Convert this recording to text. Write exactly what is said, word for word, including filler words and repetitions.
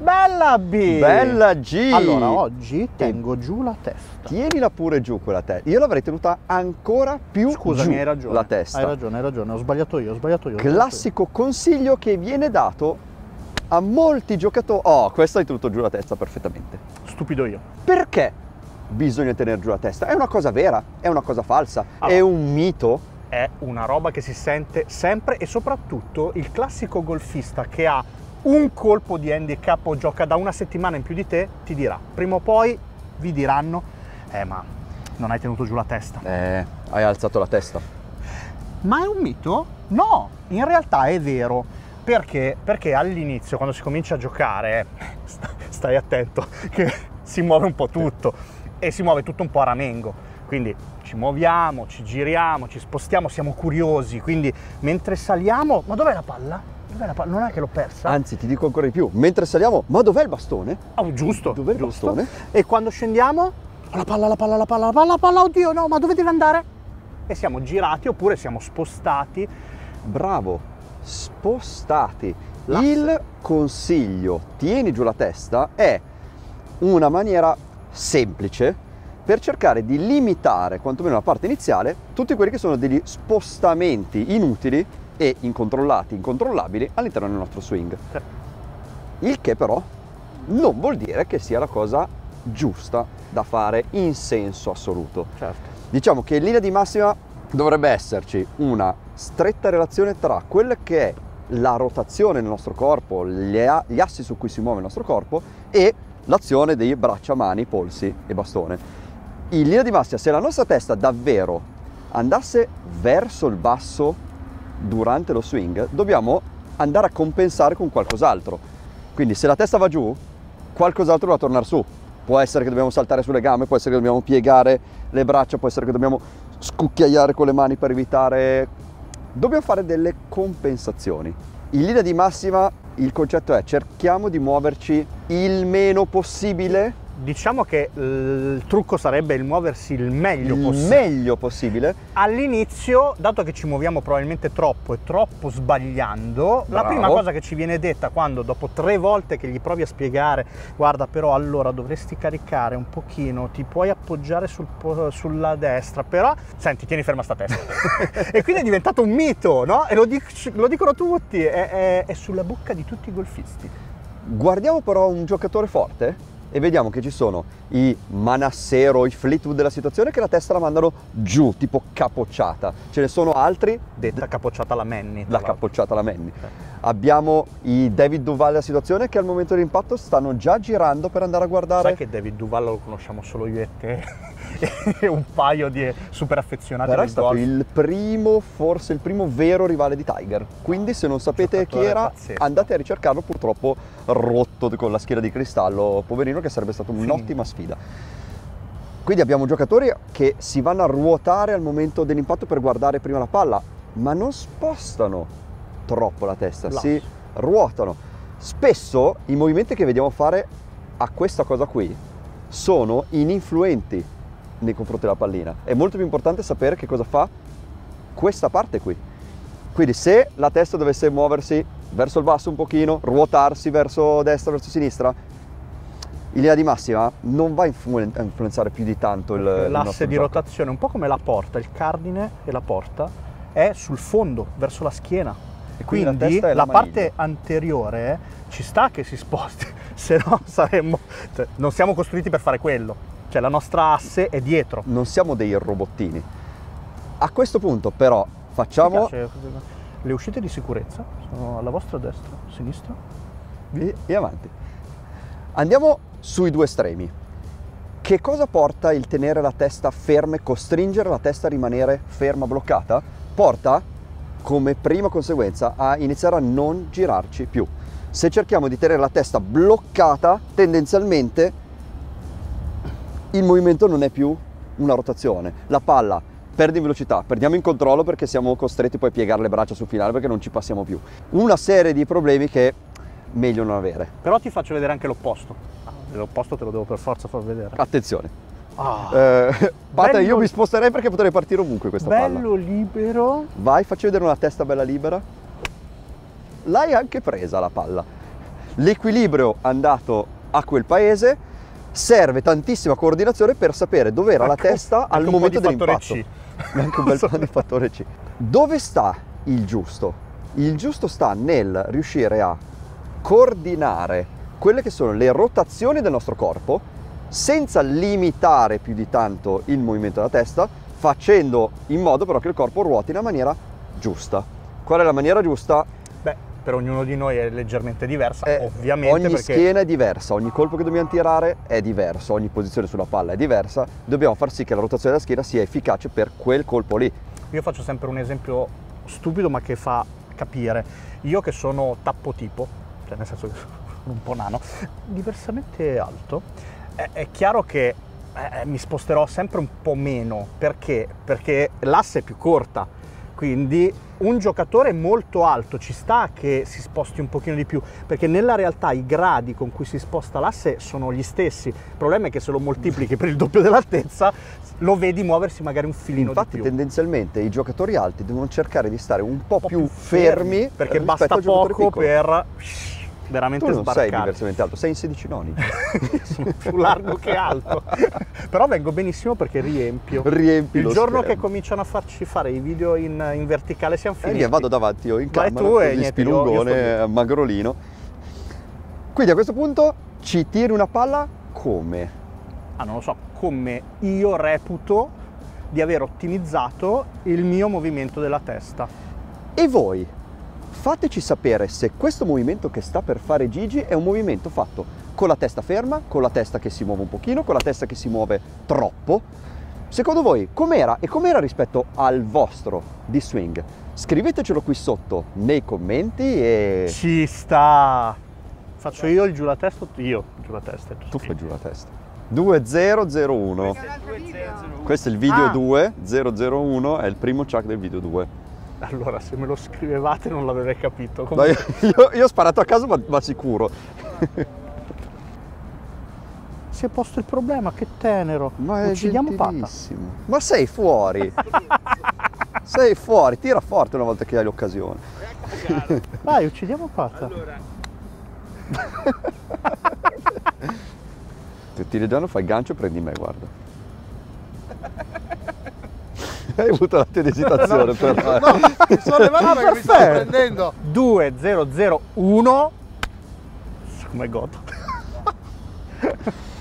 Bella B! Bella G! Allora, oggi tengo giù la testa. Tienila pure giù quella testa. Io l'avrei tenuta ancora più Scusami, giù hai ragione. la testa. Hai ragione, hai ragione, ho sbagliato io, ho sbagliato io. ho Classico consiglio che viene dato a molti giocatori. Oh, questo hai tenuto giù la testa perfettamente. sbagliato io. Stupido io. Perché bisogna tenere giù la testa? È una cosa vera? È una cosa falsa? Allora, è un mito? È una roba che si sente sempre e soprattutto il classico golfista che ha un colpo di handicap o gioca da una settimana in più di te ti dirà, prima o poi vi diranno, eh ma non hai tenuto giù la testa. Eh, hai alzato la testa. Ma è un mito? No, in realtà è vero. Perché? Perché all'inizio, quando si comincia a giocare, stai attento, che si muove un po' tutto e si muove tutto un po' a ramengo. Quindi ci muoviamo, ci giriamo, ci spostiamo, siamo curiosi. Quindi mentre saliamo, ma dov'è la palla? Dov'è la palla? Non è che l'ho persa? Anzi, ti dico ancora di più. Mentre saliamo, ma dov'è il bastone? Oh, giusto. Dov'è il giusto. bastone? E quando scendiamo, la palla, la palla, la palla, la palla, la palla, oddio no, ma dove deve andare? E siamo girati oppure siamo spostati. Bravo, spostati. L'asse. Il consiglio, tieni giù la testa, è una maniera semplice per cercare di limitare, quantomeno la parte iniziale, tutti quelli che sono degli spostamenti inutili e incontrollati, incontrollabili all'interno del nostro swing. Il che però non vuol dire che sia la cosa giusta da fare in senso assoluto. Certo. Diciamo che in linea di massima dovrebbe esserci una stretta relazione tra quella che è la rotazione del nostro corpo, gli assi su cui si muove il nostro corpo e l'azione dei braccia, mani, polsi e bastone. In linea di massima, se la nostra testa davvero andasse verso il basso durante lo swing, dobbiamo andare a compensare con qualcos'altro. Quindi se la testa va giù, qualcos'altro va a tornare su. Può essere che dobbiamo saltare sulle gambe, può essere che dobbiamo piegare le braccia, può essere che dobbiamo scucchiaiare con le mani per evitare... Dobbiamo fare delle compensazioni. In linea di massima il concetto è: cerchiamo di muoverci il meno possibile. Diciamo che il trucco sarebbe il muoversi il meglio il possibile. meglio possibile. All'inizio, dato che ci muoviamo probabilmente troppo e troppo sbagliando, Bravo. La prima cosa che ci viene detta quando dopo tre volte che gli provi a spiegare, guarda però allora dovresti caricare un pochino, ti puoi appoggiare sul, sulla destra, però senti, tieni ferma sta testa. E quindi è diventato un mito, no? E lo, dic lo dicono tutti, è, è, è sulla bocca di tutti i golfisti. Guardiamo però un giocatore forte e vediamo che ci sono i Manassero, i Fleetwood della situazione che la testa la mandano giù, tipo capocciata. Ce ne sono altri, detta capocciata alla Manny. La capocciata alla Manny. Abbiamo i David Duval della situazione che al momento dell'impatto stanno già girando per andare a guardare. Sai che David Duval lo conosciamo solo io e te e un paio di super affezionati Però del è stato golf. il primo, forse il primo vero rivale di Tiger. Quindi se non sapete chi era, pazzesco. andate a ricercarlo, purtroppo rotto con la schiena di cristallo, poverino, che sarebbe stata un'ottima sfida. Quindi abbiamo giocatori che si vanno a ruotare al momento dell'impatto per guardare prima la palla, ma non spostano troppo la testa, Lasso. si ruotano. Spesso i movimenti che vediamo fare a questa cosa qui sono ininfluenti nei confronti della pallina. È molto più importante sapere che cosa fa questa parte qui. Quindi se la testa dovesse muoversi verso il basso un pochino, ruotarsi verso destra, verso sinistra, in linea di massima non va a influenzare più di tanto il l'asse di gioco. rotazione, un po' come la porta, il cardine e la porta è sul fondo, verso la schiena. E quindi, quindi la, testa è la la parte anteriore ci sta che si sposti, se no saremmo, cioè, non siamo costruiti per fare quello, cioè la nostra asse è dietro. Non siamo dei robottini. A questo punto però facciamo le uscite di sicurezza, sono alla vostra destra, sinistra e, e avanti. Andiamo sui due estremi. Che cosa porta il tenere la testa ferma e costringere la testa a rimanere ferma, bloccata? Porta come prima conseguenza a iniziare a non girarci più. Se cerchiamo di tenere la testa bloccata, tendenzialmente il movimento non è più una rotazione. La palla perde in velocità, perdiamo in controllo perché siamo costretti poi a piegare le braccia sul finale perché non ci passiamo più. Una serie di problemi che meglio non avere. Però ti faccio vedere anche l'opposto. Ah, l'opposto te lo devo per forza far vedere. Attenzione. Ah, eh, Pata, bello, io mi sposterei perché potrei partire ovunque questa bello palla. libero. Vai, facci vedere una testa bella libera. L'hai anche presa la palla. l'equilibrio andato a quel paese, serve tantissima coordinazione per sapere dove era la testa al momento dell'impatto. Anche un bel po' di fattore C. Dove sta il giusto? Il giusto sta nel riuscire a coordinare quelle che sono le rotazioni del nostro corpo senza limitare più di tanto il movimento della testa, facendo in modo però che il corpo ruoti in una maniera giusta. Qual è la maniera giusta? Beh, per ognuno di noi è leggermente diversa, Eh, ovviamente. Ogni perché... schiena è diversa, ogni colpo che dobbiamo tirare è diverso, ogni posizione sulla palla è diversa, dobbiamo far sì che la rotazione della schiena sia efficace per quel colpo lì. Io faccio sempre un esempio stupido ma che fa capire. Io che sono tappo tipo, cioè nel senso che sono un po' nano, diversamente alto, è, è chiaro che eh, mi sposterò sempre un po' meno. Perché? Perché l'asse è più corta, quindi un giocatore molto alto ci sta che si sposti un pochino di più, perché nella realtà i gradi con cui si sposta l'asse sono gli stessi. Il problema è che se lo moltiplichi per il doppio dell'altezza lo vedi muoversi magari un filino Infatti, di più. tendenzialmente i giocatori alti devono cercare di stare un po', Un po' più più fermi, fermi, perché rispetto basta al giocatore poco piccolo. per veramente Tu non sbarcare. sei diversamente alto, sei in sedici noni. Sono più largo che alto. Però vengo benissimo perché riempio. Riempi Il lo giorno schermo. che cominciano a farci fare i video in, in verticale siamo E finiti. via, vado davanti io in Vai camera, tu e così niente, io- io spilungone, sto dietro. magrolino. Quindi a questo punto ci tiri una palla come? Ah, non lo so, come io reputo di aver ottimizzato il mio movimento della testa. E voi? Fateci sapere se questo movimento che sta per fare Gigi è un movimento fatto con la testa ferma, con la testa che si muove un pochino, con la testa che si muove troppo. Secondo voi com'era e com'era rispetto al vostro di swing? Scrivetecelo qui sotto nei commenti e... Ci sta! Faccio io il giù la testa, io giù la testa. Tu fai giù la testa. due zero zero uno. Questo è il video Ah. due, zero zero uno è il primo chuck del video due. Allora, se me lo scrivevate non l'avrei capito. Dai, Comunque, io, io ho sparato a caso ma, ma sicuro. si è posto il problema, che tenero. Ma è Uccidiamo Pata. gentilissimo. Ma sei fuori. Sei fuori, tira forte una volta che hai l'occasione. Vai, uccidiamo Pata. Se ti leggiano fai il gancio e prendi me, guarda. Hai avuto la tua esitazione per No, mi sono levato perché mi stavo perfetto. prendendo. due zero zero uno. Come godo.